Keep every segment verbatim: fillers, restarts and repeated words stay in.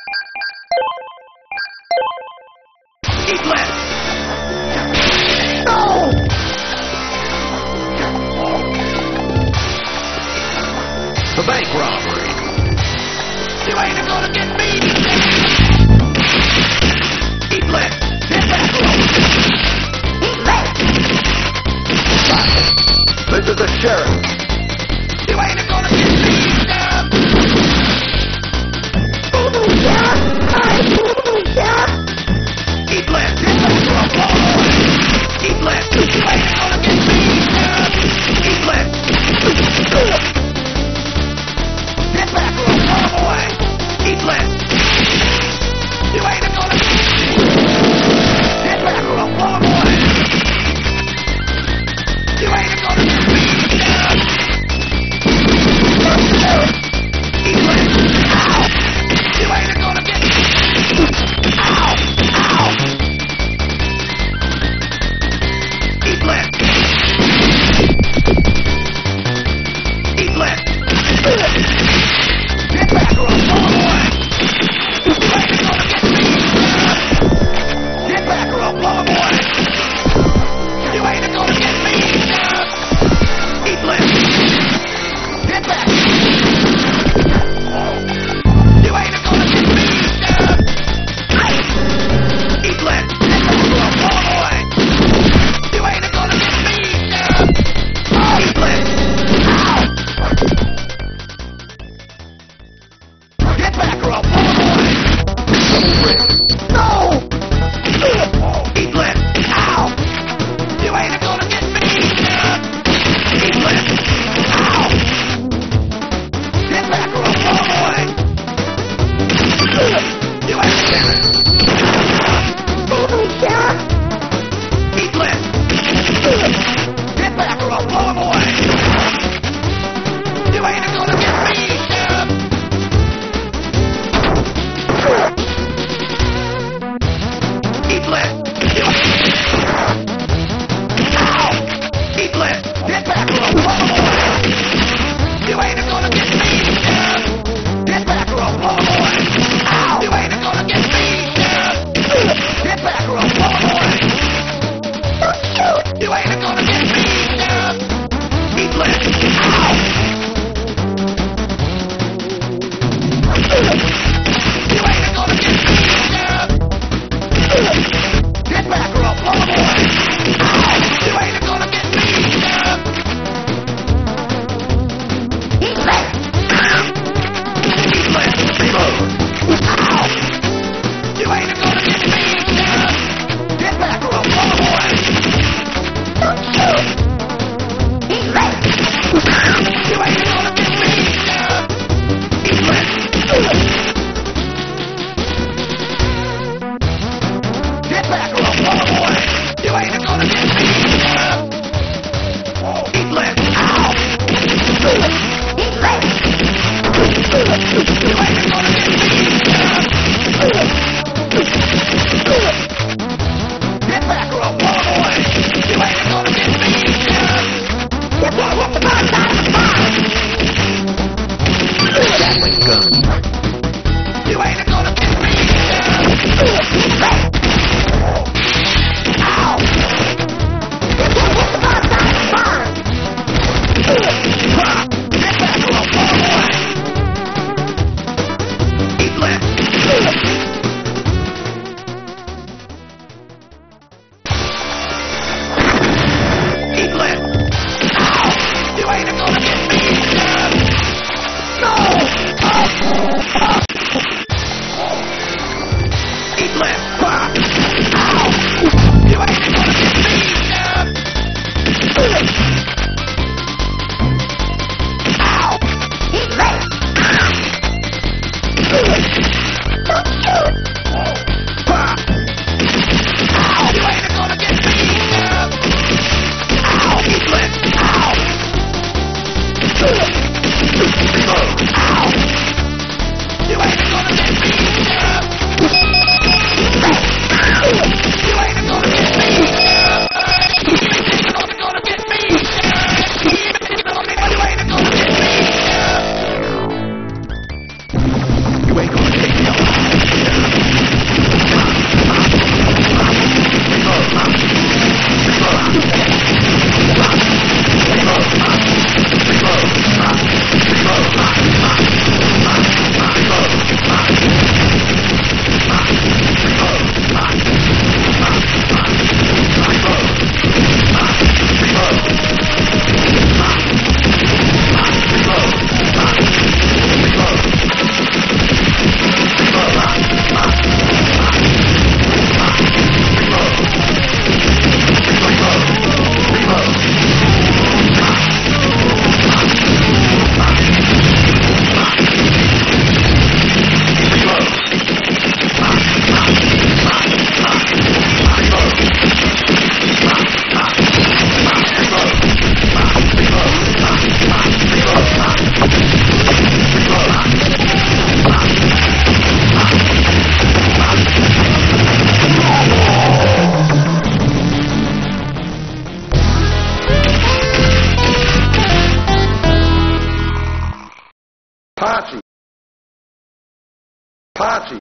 Keep left! No! The bank robbery. You ain't gonna get me! Keep left! Get back, road! Keep left! Stop it! This is the sheriff! You ain't gonna get me! Boo-boo, sheriff! Hi, boo-boo, sheriff! Keep left! Get back, road! Keep left! You ain't gonna get me! Keep left! Get back, road! Run away! Keep left! You ain't gonna get me! Get back, road! Run away! You ain't gonna get me! Keep left! Ow! You ain't gonna get me! Ow! Ow! Keep left! Keep left! Get back or I'll blow away! You ain't gonna get me! Get back or I'll blow away! You ain't gonna get me! Keep left! Get back! You ain't gonna get me! Keep left! Get back or I'll blow away! You ain't gonna get me! Keep left! Ow! Get back or I'll blow away! No! Keep left! Ow! You ain't gonna get me! Keep left! Ow! Get back or I'll blow away! You ain't gonna get me! Boo-boo, sheriff! Keep left! Get back or I'll blow him away! You ain't gonna get me, sheriff! Keep left! Ow! Keep left! Get back or I'll blow him away! You ain't gonna get me, sheriff! Get back or I'll blow him away! Ow! You ain't gonna get me, sheriff! Get back or I'll blow him away! You ain't gonna get me, sheriff! Keep left! Ow! You ain't gonna get me, sheriff! Get back or I'll blow him away! Ow! You ain't gonna get me, sheriff! Keep left! Keep left! Move! Ow! You ain't gonna get me, sheriff! Get back or I'll blow him away! Posse.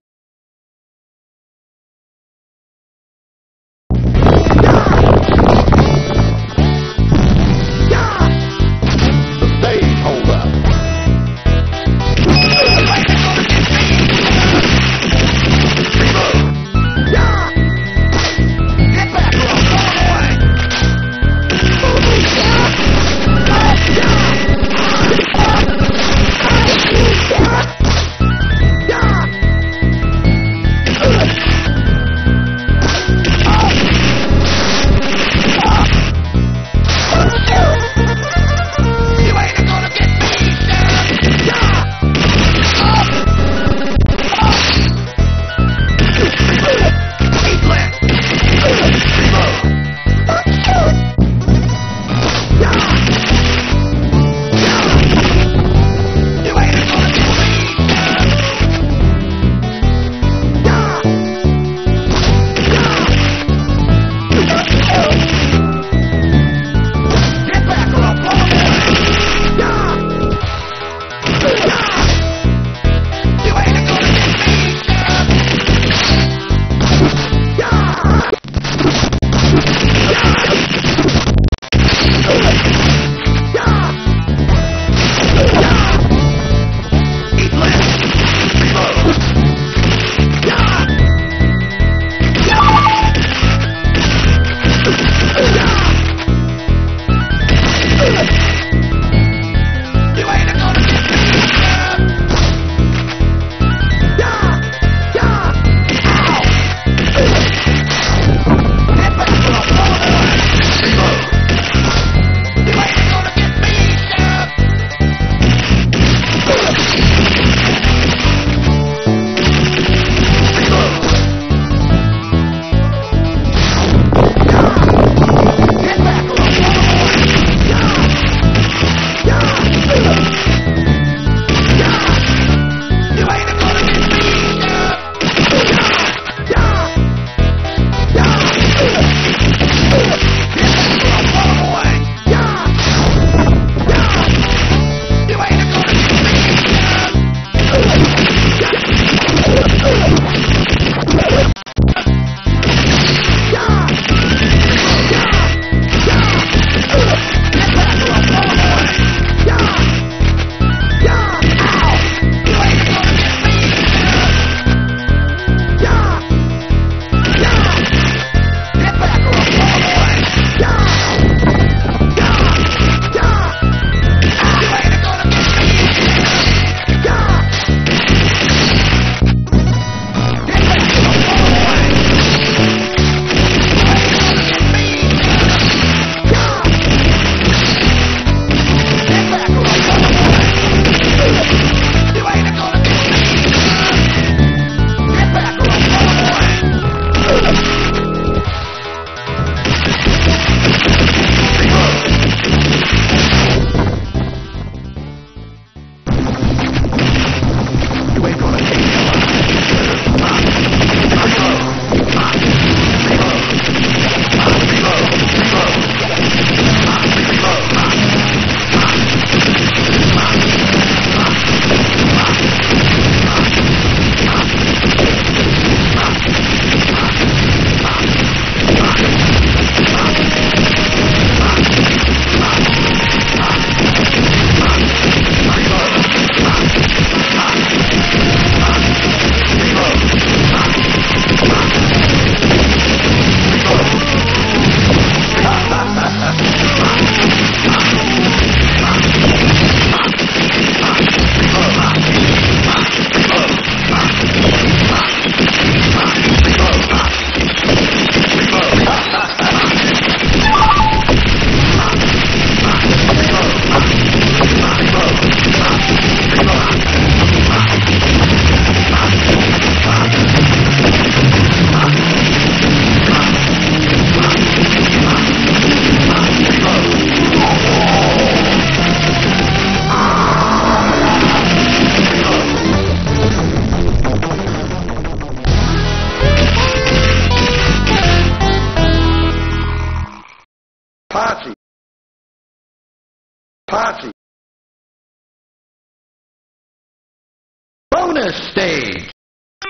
Posse. Bonus stage.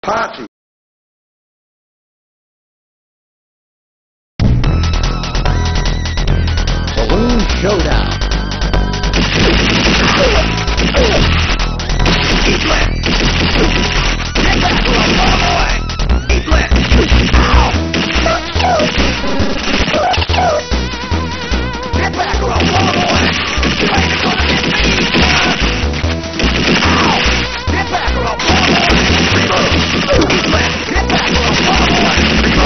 Party. Balloon Showdown. Eat lit. Get back, little ball boy. Eat lit. Ow. Get back, little ball boy. You ain't gonna get me. Ow. Get back, little ball boy. Eat lit. Get back, little ball boy.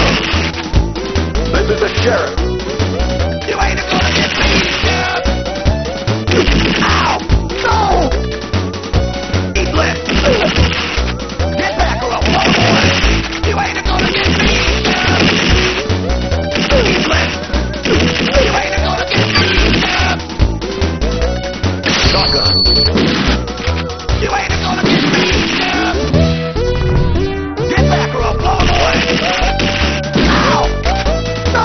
This is the sheriff. You ain't gonna get me, Sheriff. Ow. No. Eat lit. Get back, little ball boy. You ain't gonna get me, Sheriff. Eat lit. You ain't gonna get me, Sheriff. Shotgun. You ain't gonna get me, Sheriff. Get back, little ball boy. Ow. No.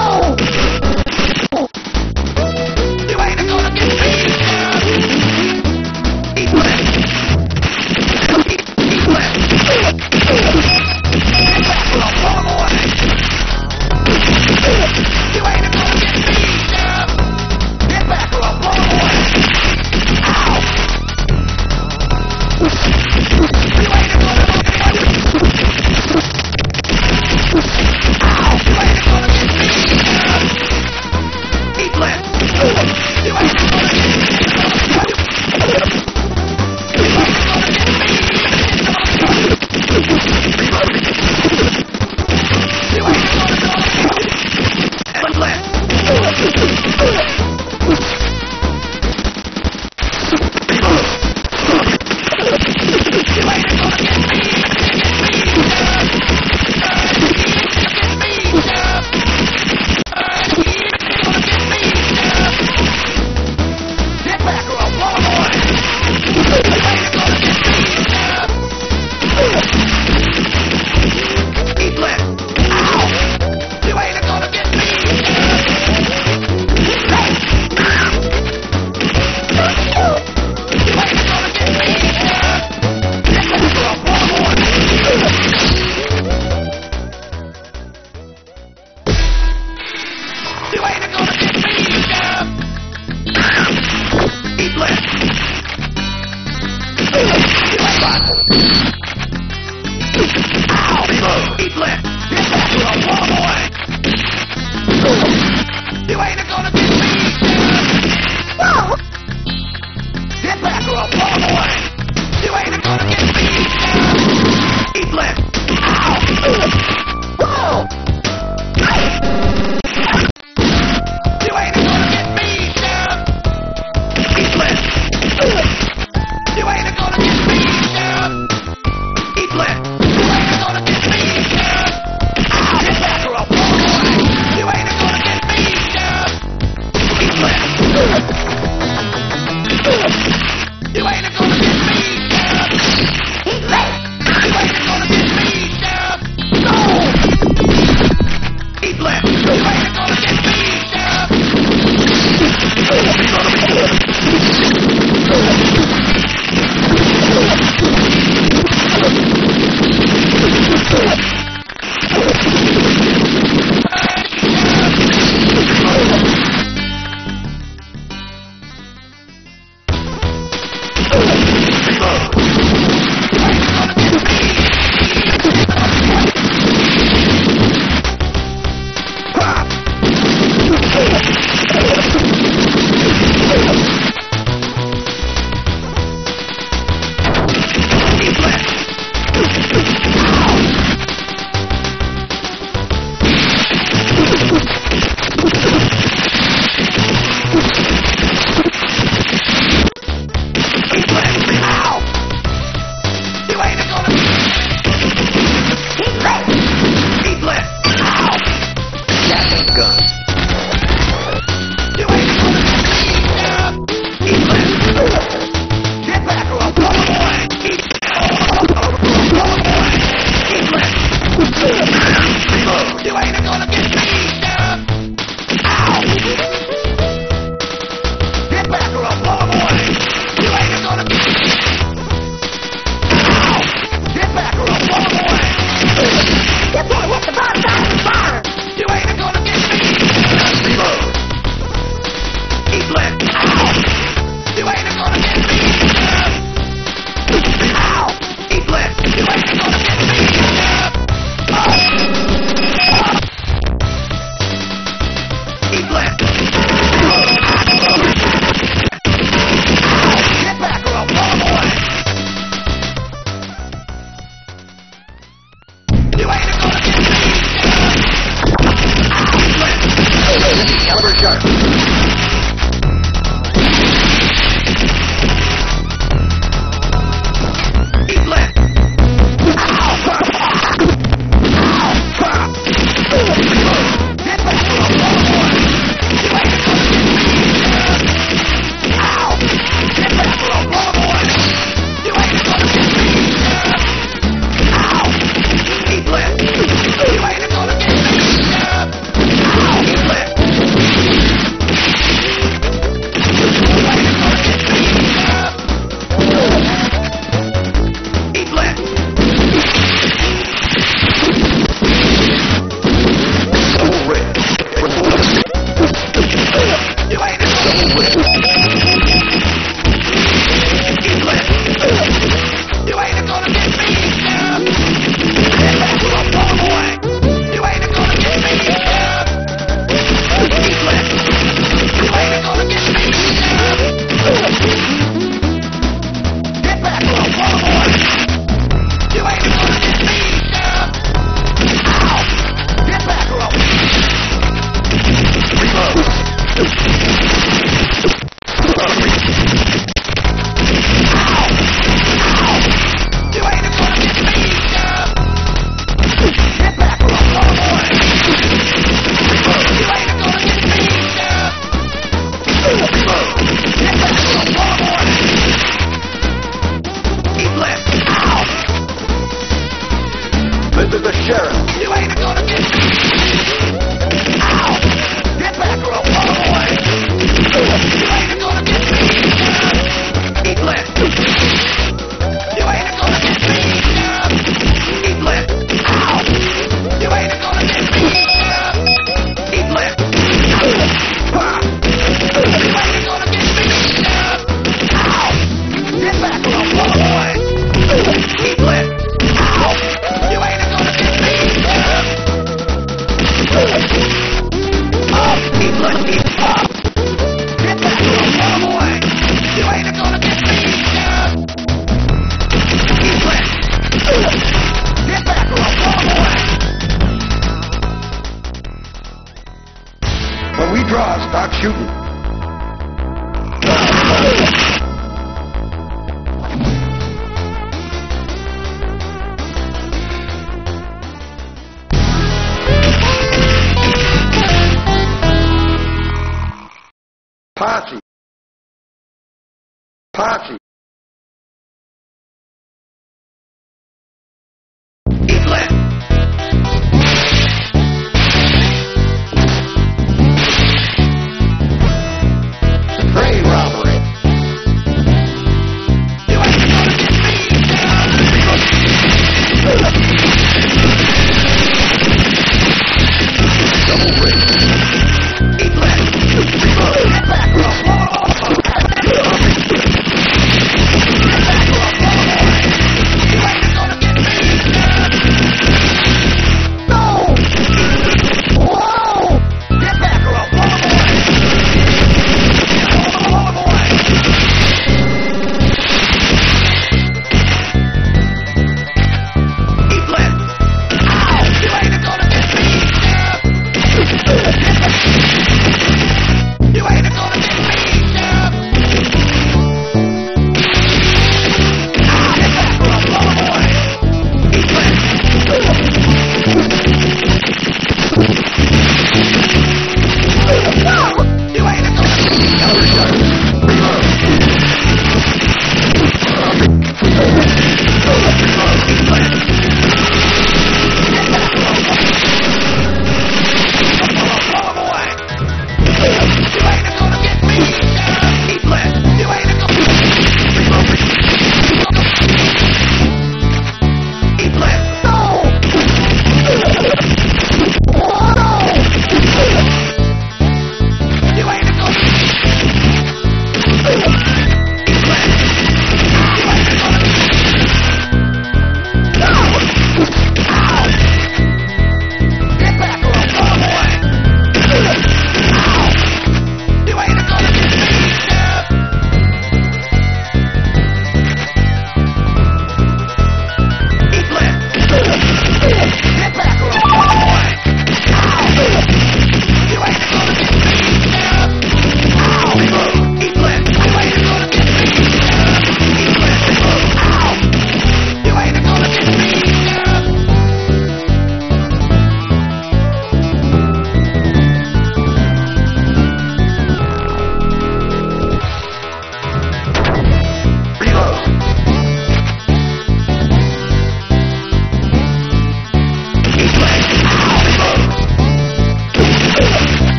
You ain't gonna get me, Sheriff. Eat lit. Eat, eat lit. Get back, little ball boy. You ain't gonna get me, Sheriff. Get back, little ball boy. Ow. You ain't gonna get me. Ow. You ain't gonna get me, Sheriff. Eat lit. You ain't gonna get me. You ain't gonna get me. You ain't gonna get me. Eat lit. You ain't gonna get me. Get back, or I'll blow boy. You ain't gonna get me, Sheriff. Eat lit. Ow. You ain't gonna get me, Sheriff. Hey. You ain't gonna get me, Sheriff. Get back, or I'll blow boy. You ain't gonna get me, Sheriff. Eat lit. You ain't Ow. Eat lit. Get back, or I'll blow boy. You ain't gonna get me, Sheriff. Whoa. Get back, or I'll blow boy. You ain't gonna get me, Sheriff. Eat lit. Ow. Whoa. You ain't gonna get me, Sheriff. Eat lit. You ain't gonna get me, Sheriff. Eat lit. You ain't gonna get me, Sheriff. Ow. Get back, or I'll blow boy. You ain't gonna get me, Sheriff. Eat lit. You ain't gonna get me, Sheriff. Posse. Posse. Train robbery. You ain't gonna get me, double race. Eat less. Get back, bro.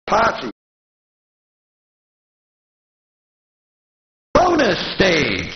Posse. Bonus stage.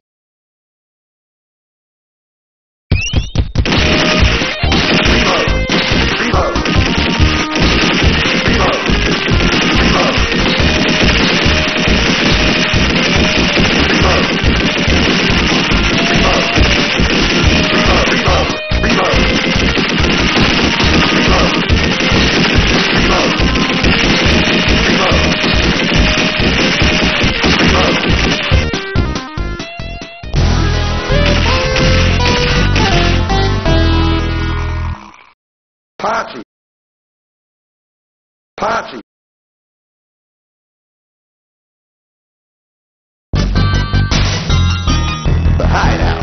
Posse. Posse. The hideout.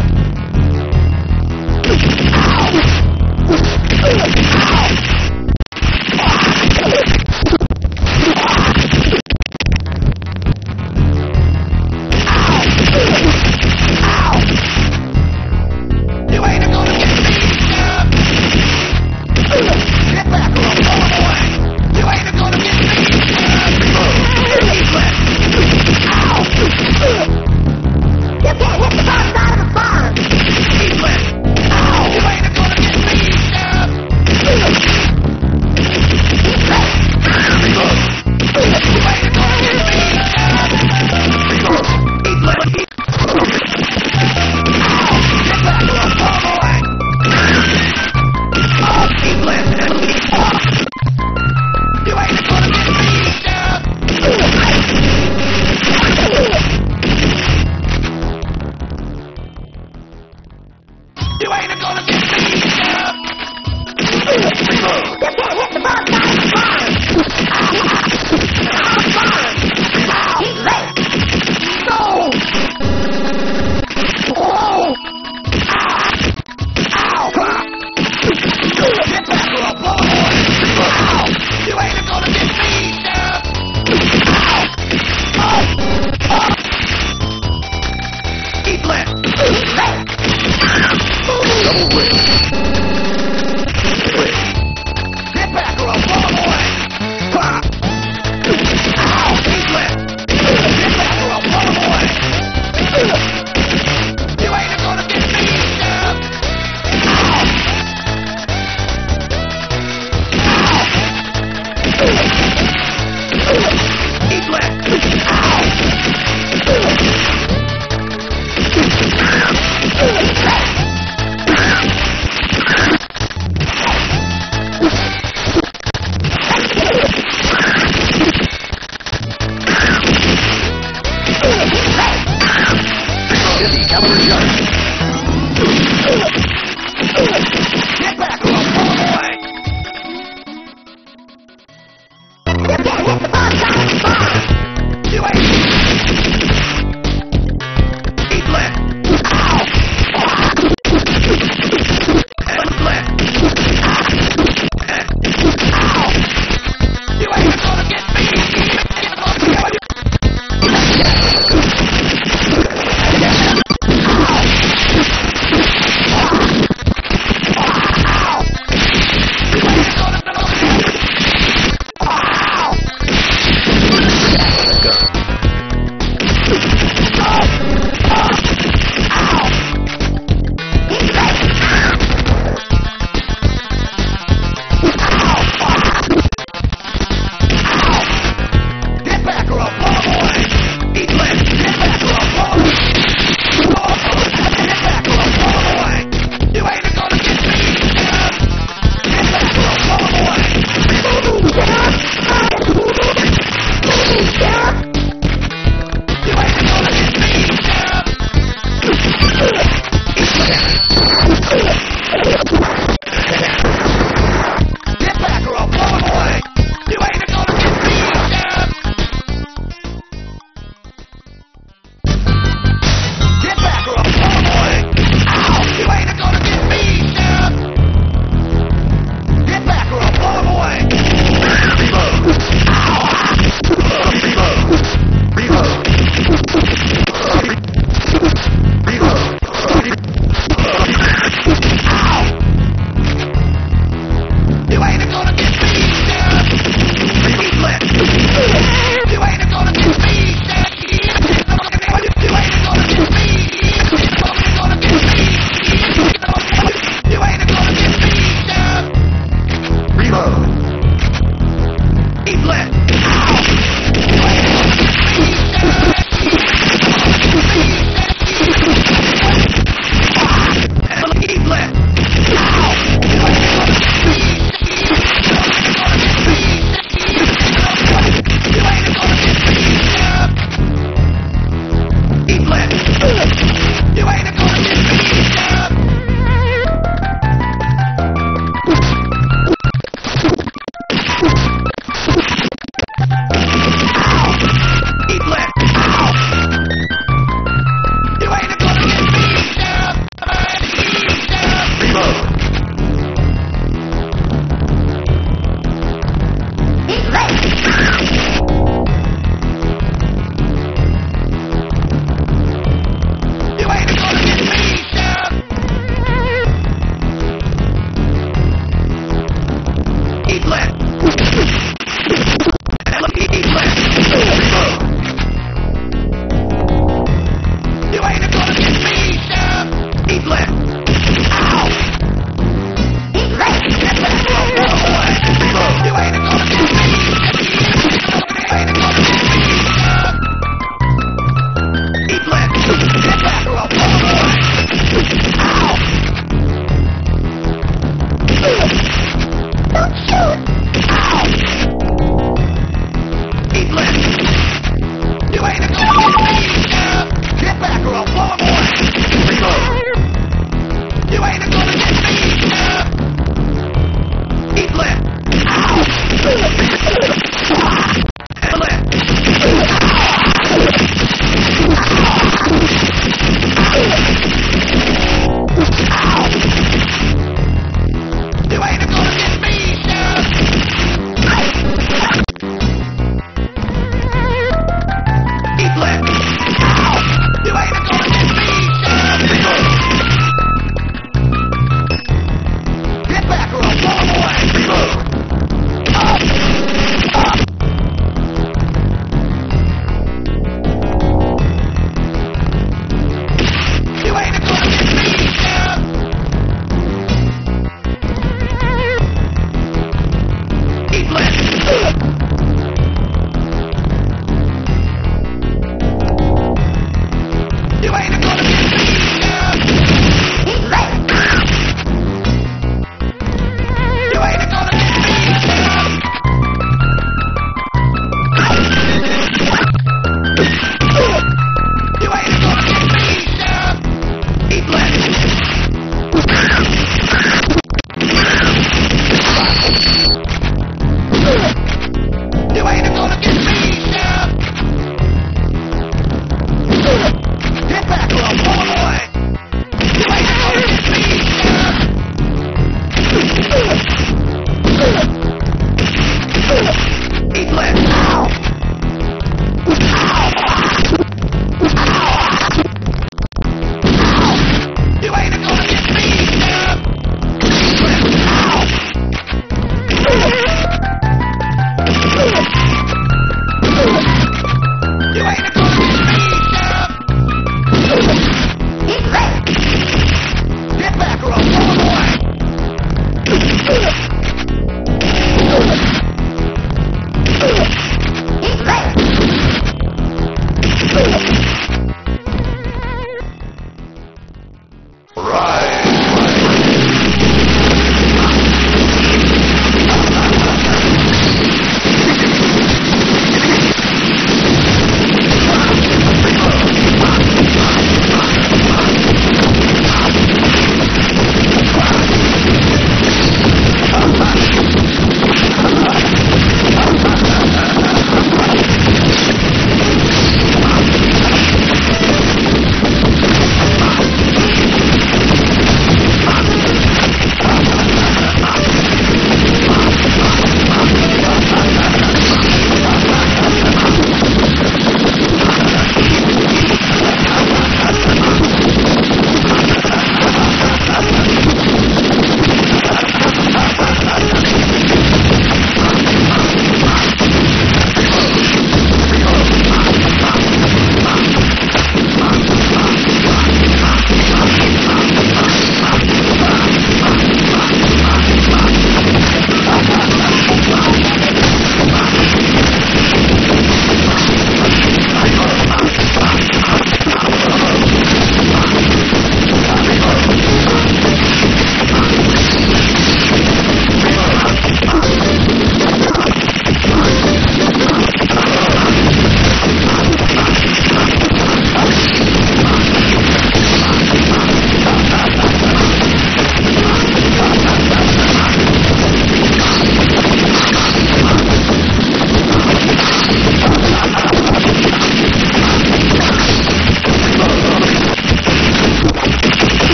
You ain't gonna get me, Sheriff. Get back or I'll blow 'em away. You ain't gonna get me, Sheriff. Heatless. Ow. You can't hit the wrong side of the barn. Heatless. Ow. You ain't gonna get me, Sheriff. Heatless. You ain't gonna get me, Sheriff. Heatless. Get back or I'll blow 'em away. Oh, Heatless. You ain't gonna get me, Sheriff. You ain't gonna get me, Sheriff. You can't hit the wrong side of the barn. Ow, Heatless. No. Whoa. Ow. Get back or I'll blow 'em away. Ow. You ain't gonna get me, Sheriff. Ow. Oh. Oh. Heatless. Double whip. Whip. Get back or I'll blow 'em away. Pop. Ow. Heatless. Get back or I'll blow 'em away. You ain't gonna get me, Sheriff. Ow. Heatless. Ow. Busy, cover shut. Get back or I'll blow 'em away. You can't hit the wrong side of the barn. You ain't. Heatless. Ow. Heatless. Ow. You ain't gonna get me. Ow. Keep left.